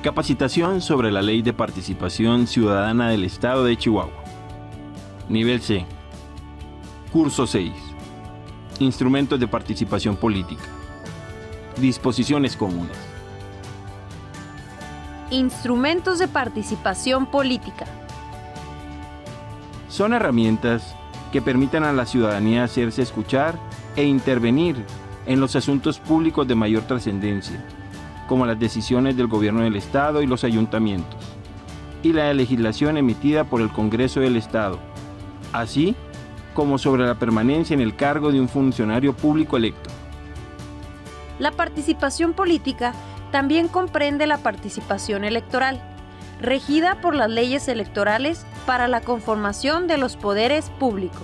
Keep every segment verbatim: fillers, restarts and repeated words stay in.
Capacitación sobre la Ley de Participación Ciudadana del Estado de Chihuahua. Nivel C. Curso seis. Instrumentos de participación política. Disposiciones comunes. Instrumentos de participación política. Son herramientas que permitan a la ciudadanía hacerse escuchar e intervenir en los asuntos públicos de mayor trascendencia, como las decisiones del gobierno del Estado y los ayuntamientos, y la legislación emitida por el Congreso del Estado, así como sobre la permanencia en el cargo de un funcionario público electo. La participación política también comprende la participación electoral, regida por las leyes electorales para la conformación de los poderes públicos.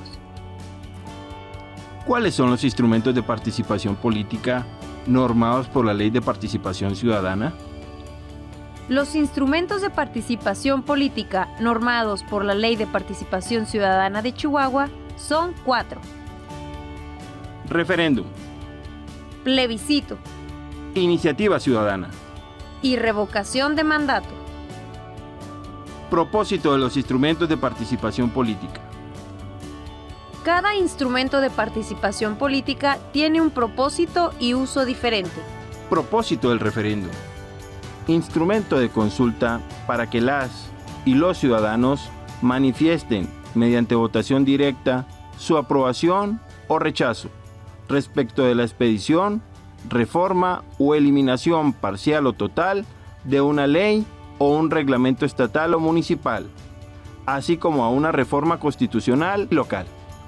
¿Cuáles son los instrumentos de participación política normados por la Ley de Participación Ciudadana? Los instrumentos de participación política normados por la Ley de Participación Ciudadana de Chihuahua son cuatro. Referéndum. Plebiscito. Iniciativa ciudadana. Y revocación de mandato. Propósito de los instrumentos de participación política. Cada instrumento de participación política tiene un propósito y uso diferente. Propósito del referéndum. Instrumento de consulta para que las y los ciudadanos manifiesten mediante votación directa su aprobación o rechazo respecto de la expedición, reforma o eliminación parcial o total de una ley o un reglamento estatal o municipal, así como a una reforma constitucional local.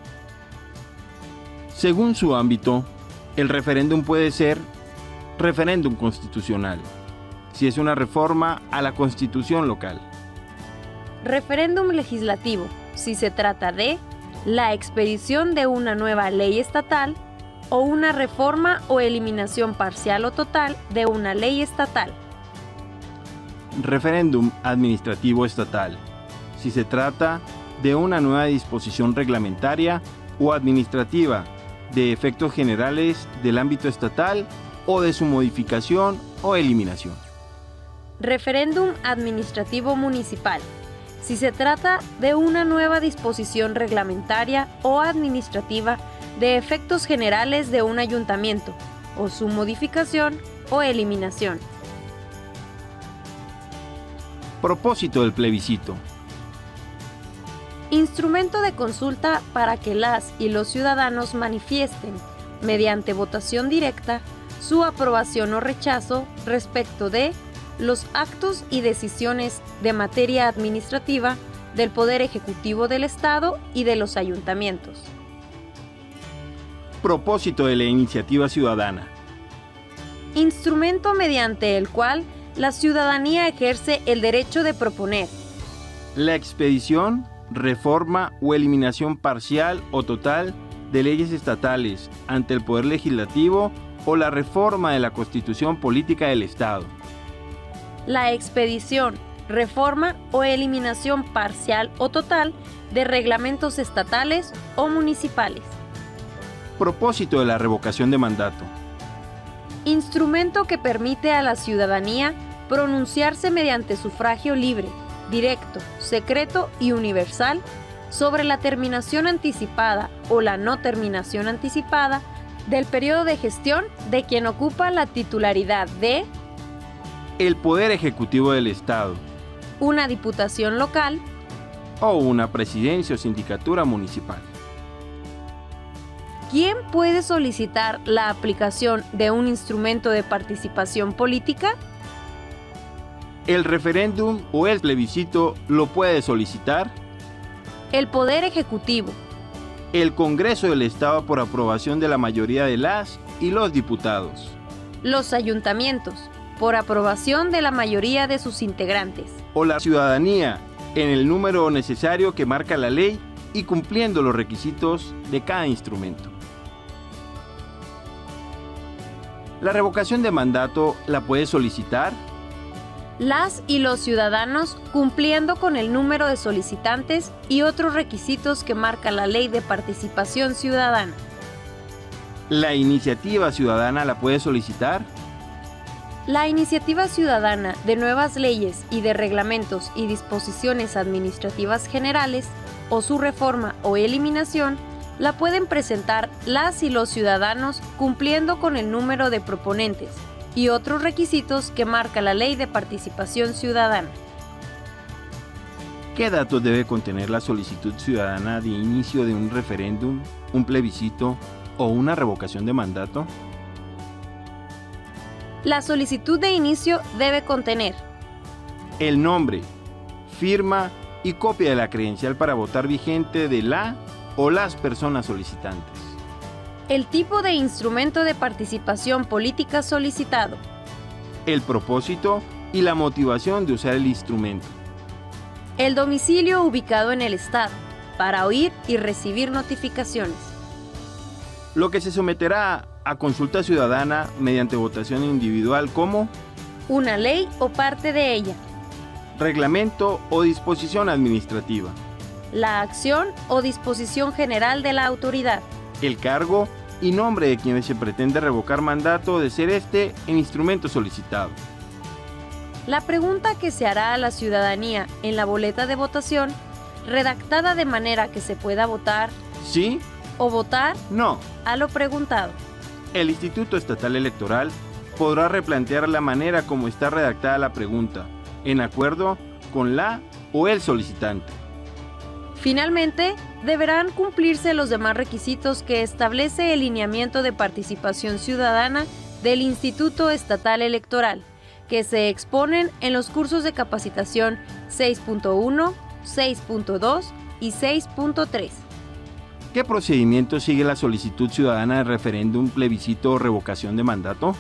Según su ámbito, el referéndum puede ser referéndum constitucional, si es una reforma a la Constitución local. Referéndum legislativo, si se trata de la expedición de una nueva ley estatal o una reforma o eliminación parcial o total de una ley estatal. Referéndum administrativo estatal, si se trata de una nueva disposición reglamentaria o administrativa de efectos generales del ámbito estatal o de su modificación o eliminación. Referéndum administrativo municipal, si se trata de una nueva disposición reglamentaria o administrativa de efectos generales de un ayuntamiento o su modificación o eliminación. Propósito del plebiscito. Instrumento de consulta para que las y los ciudadanos manifiesten, mediante votación directa, su aprobación o rechazo respecto de los actos y decisiones de materia administrativa del Poder Ejecutivo del Estado y de los ayuntamientos. Propósito de la iniciativa ciudadana. Instrumento mediante el cual la ciudadanía ejerce el derecho de proponer la expedición, reforma o eliminación parcial o total de leyes estatales ante el Poder Legislativo o la reforma de la Constitución Política del Estado. La expedición, reforma o eliminación parcial o total de reglamentos estatales o municipales. Propósito de la revocación de mandato. Instrumento que permite a la ciudadanía pronunciarse mediante sufragio libre, directo, secreto y universal sobre la terminación anticipada o la no terminación anticipada del periodo de gestión de quien ocupa la titularidad de el Poder Ejecutivo del Estado, una diputación local o una presidencia o sindicatura municipal. ¿Quién puede solicitar la aplicación de un instrumento de participación política? El referéndum o el plebiscito lo puede solicitar el Poder Ejecutivo, el Congreso del Estado por aprobación de la mayoría de las y los diputados, los ayuntamientos por aprobación de la mayoría de sus integrantes, o la ciudadanía en el número necesario que marca la ley y cumpliendo los requisitos de cada instrumento. La revocación de mandato la puede solicitar las y los ciudadanos cumpliendo con el número de solicitantes y otros requisitos que marca la Ley de Participación Ciudadana. La iniciativa ciudadana la puede solicitar La iniciativa ciudadana de nuevas leyes y de reglamentos y disposiciones administrativas generales, o su reforma o eliminación, la pueden presentar las y los ciudadanos cumpliendo con el número de proponentes y otros requisitos que marca la Ley de Participación Ciudadana. ¿Qué datos debe contener la solicitud ciudadana de inicio de un referéndum, un plebiscito o una revocación de mandato? La solicitud de inicio debe contener el nombre, firma y copia de la credencial para votar vigente de la o las personas solicitantes, el tipo de instrumento de participación política solicitado, el propósito y la motivación de usar el instrumento, el domicilio ubicado en el Estado, para oír y recibir notificaciones, lo que se someterá a consulta ciudadana mediante votación individual como una ley o parte de ella, reglamento o disposición administrativa, la acción o disposición general de la autoridad, el cargo y nombre de quien se pretende revocar mandato de ser este el instrumento solicitado. La pregunta que se hará a la ciudadanía en la boleta de votación, redactada de manera que se pueda votar sí o votar no a lo preguntado. El Instituto Estatal Electoral podrá replantear la manera como está redactada la pregunta, en acuerdo con la o el solicitante. Finalmente, deberán cumplirse los demás requisitos que establece el lineamiento de participación ciudadana del Instituto Estatal Electoral, que se exponen en los cursos de capacitación seis punto uno, seis punto dos y seis punto tres. ¿Qué procedimiento sigue la solicitud ciudadana de referéndum, plebiscito o revocación de mandato?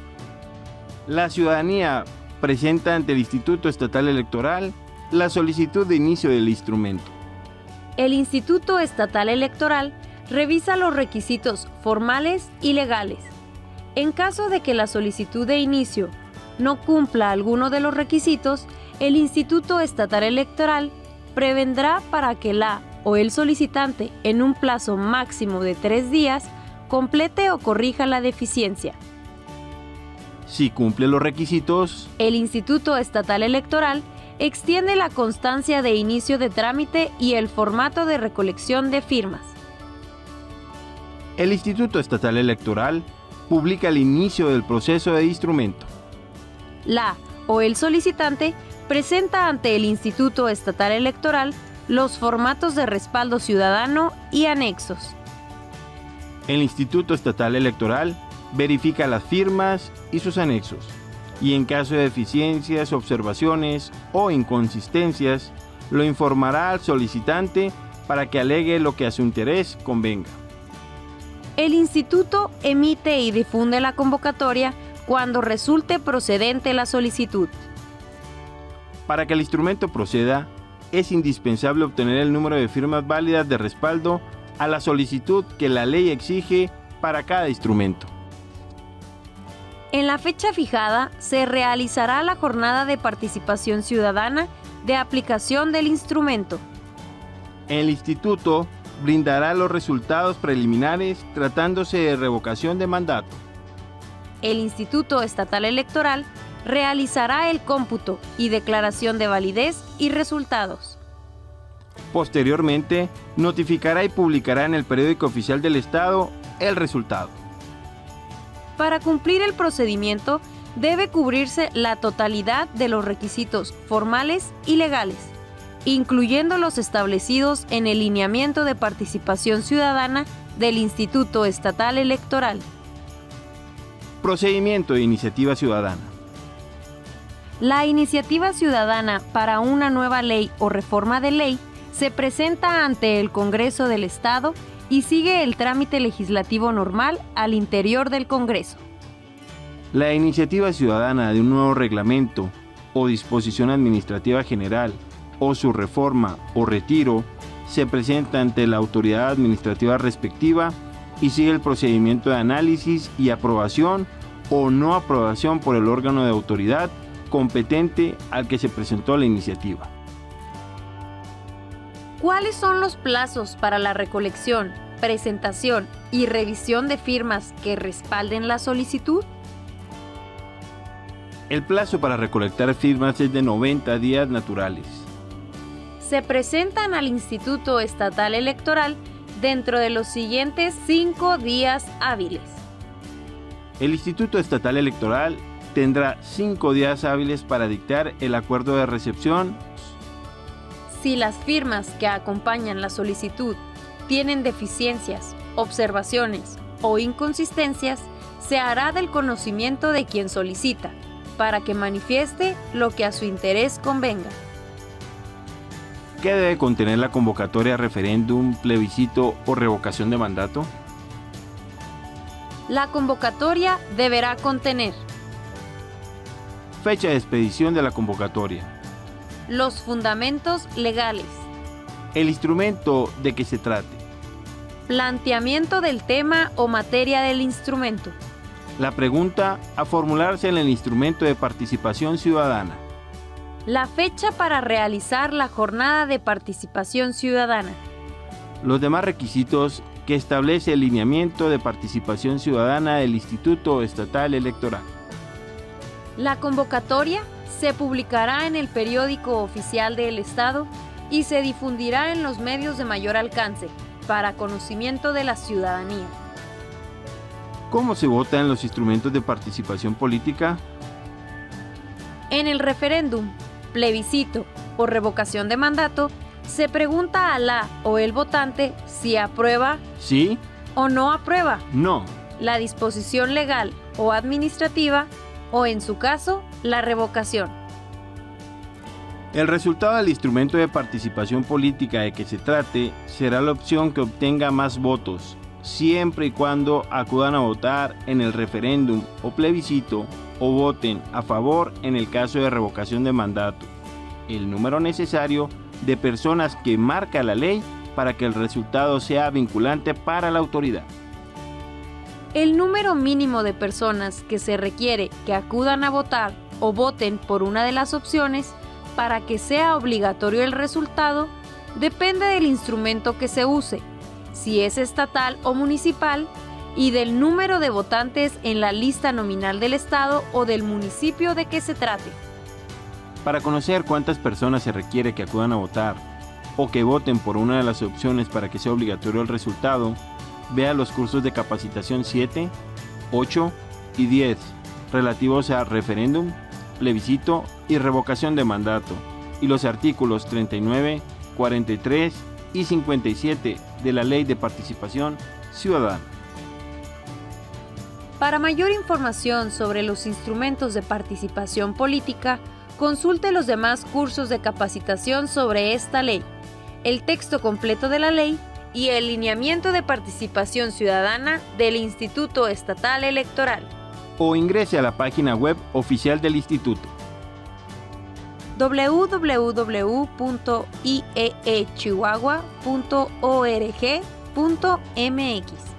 La ciudadanía presenta ante el Instituto Estatal Electoral la solicitud de inicio del instrumento. El Instituto Estatal Electoral revisa los requisitos formales y legales. En caso de que la solicitud de inicio no cumpla alguno de los requisitos, el Instituto Estatal Electoral prevendrá para que la o el solicitante, en un plazo máximo de tres días, complete o corrija la deficiencia. Si cumple los requisitos, el Instituto Estatal Electoral extiende la constancia de inicio de trámite y el formato de recolección de firmas. El Instituto Estatal Electoral publica el inicio del proceso de instrumento. La o el solicitante presenta ante el Instituto Estatal Electoral los formatos de respaldo ciudadano y anexos. El Instituto Estatal Electoral verifica las firmas y sus anexos, y en caso de deficiencias, observaciones o inconsistencias, lo informará al solicitante para que alegue lo que a su interés convenga. El Instituto emite y difunde la convocatoria cuando resulte procedente la solicitud. Para que el instrumento proceda, es indispensable obtener el número de firmas válidas de respaldo a la solicitud que la ley exige para cada instrumento. En la fecha fijada se realizará la jornada de participación ciudadana de aplicación del instrumento. El instituto brindará los resultados preliminares tratándose de revocación de mandato. El Instituto Estatal Electoral realizará el cómputo y declaración de validez y resultados. Posteriormente, notificará y publicará en el periódico oficial del Estado el resultado. Para cumplir el procedimiento, debe cubrirse la totalidad de los requisitos formales y legales, incluyendo los establecidos en el lineamiento de participación ciudadana del Instituto Estatal Electoral. Procedimiento de iniciativa ciudadana. La iniciativa ciudadana para una nueva ley o reforma de ley se presenta ante el Congreso del Estado y sigue el trámite legislativo normal al interior del Congreso. La iniciativa ciudadana de un nuevo reglamento o disposición administrativa general o su reforma o retiro se presenta ante la autoridad administrativa respectiva y sigue el procedimiento de análisis y aprobación o no aprobación por el órgano de autoridad competente al que se presentó la iniciativa. ¿Cuáles son los plazos para la recolección, presentación y revisión de firmas que respalden la solicitud? El plazo para recolectar firmas es de noventa días naturales. Se presentan al Instituto Estatal Electoral dentro de los siguientes cinco días hábiles. El Instituto Estatal Electoral tendrá cinco días hábiles para dictar el acuerdo de recepción. Si las firmas que acompañan la solicitud tienen deficiencias, observaciones o inconsistencias, se hará del conocimiento de quien solicita, para que manifieste lo que a su interés convenga. ¿Qué debe contener la convocatoria a referéndum, plebiscito o revocación de mandato? La convocatoria deberá contener fecha de expedición de la convocatoria, los fundamentos legales, el instrumento de que se trate, planteamiento del tema o materia del instrumento, la pregunta a formularse en el instrumento de participación ciudadana, la fecha para realizar la jornada de participación ciudadana, los demás requisitos que establece el lineamiento de participación ciudadana del Instituto Estatal Electoral. La convocatoria se publicará en el periódico oficial del Estado y se difundirá en los medios de mayor alcance, para conocimiento de la ciudadanía. ¿Cómo se vota en los instrumentos de participación política? En el referéndum, plebiscito o revocación de mandato, se pregunta a la o el votante si aprueba ¿sí o no aprueba no la disposición legal o administrativa o, en su caso, la revocación. El resultado del instrumento de participación política de que se trate será la opción que obtenga más votos, siempre y cuando acudan a votar en el referéndum o plebiscito o voten a favor en el caso de revocación de mandato, el número necesario de personas que marca la ley para que el resultado sea vinculante para la autoridad. El número mínimo de personas que se requiere que acudan a votar o voten por una de las opciones para que sea obligatorio el resultado depende del instrumento que se use, si es estatal o municipal, y del número de votantes en la lista nominal del estado o del municipio de que se trate. Para conocer cuántas personas se requiere que acudan a votar o que voten por una de las opciones para que sea obligatorio el resultado, vea los cursos de capacitación siete, ocho y diez relativos a referéndum, plebiscito y revocación de mandato, y los artículos treinta y nueve, cuarenta y tres y cincuenta y siete de la Ley de Participación Ciudadana. Para mayor información sobre los instrumentos de participación política, consulte los demás cursos de capacitación sobre esta ley, el texto completo de la ley y el lineamiento de participación ciudadana del Instituto Estatal Electoral. O ingrese a la página web oficial del Instituto. doble u doble u doble u punto i e e chihuahua punto org punto m x